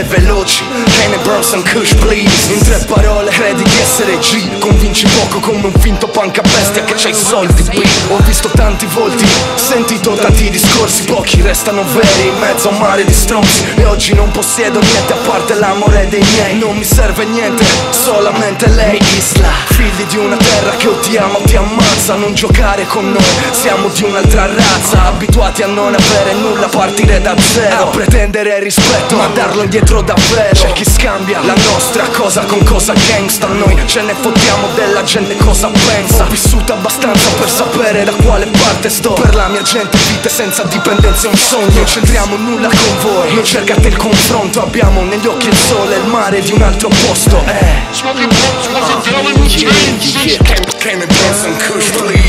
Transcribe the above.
e veloci. Kane e Bronson Kush please. In 3 parole credi di essere G. Convinci poco come un finto punk a bestia che c'hai i soldi B. Ho visto tanti volti, sentito tanti discorsi, pochi restano veri in mezzo a un mare di stronzi. E oggi non possiedo niente a parte l'amore dei miei. Non mi serve niente, solamente lei. Isla, figli di una terra che o ti ama o ti ammazza. Non giocare con noi, siamo di un'altra razza. Abituati a non avere nulla, a partire da zero, a pretendere rispetto ma darlo indietro davvero. C'è chi scambia la nostra cosa con cosa gangsta. Noi ce ne fottiamo della gente cosa pensa. Ho vissuto abbastanza per sapere da quale parte sto. Per la mia gente vita senza dipendenza è un sogno. Non c'entriamo nulla con voi, non cercate il confronto. Abbiamo negli occhi il sole e il mare di un altro posto. Smoking blunts wasn't dealing with change. Kane and Bronson Kush please.